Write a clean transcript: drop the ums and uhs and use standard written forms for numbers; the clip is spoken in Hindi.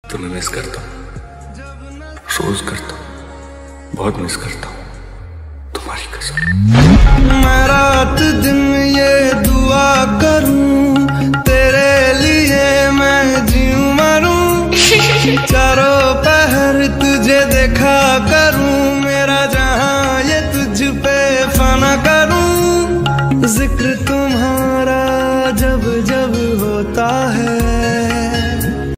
तुम्हें मिस करता हूँ, रोज करता हूँ, बहुत मिस करता हूँ तुम्हारी कसम। मैं रात दिन ये दुआ करूं तेरे लिए, मैं जीऊं मरूं चारों पहर तुझे देखा करूं, मेरा जहां ये तुझ पे फना करूं। जिक्र तुम्हारा जब जब होता है